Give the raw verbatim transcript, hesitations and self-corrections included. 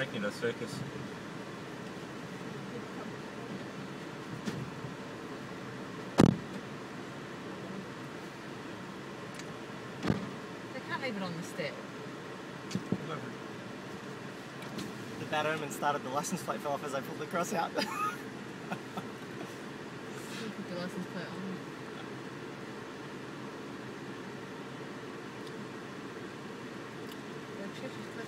taking a circus. They can't leave it on the step. The bad omen started, the license plate fell off as I pulled the cross out. Put the license plate on. The church is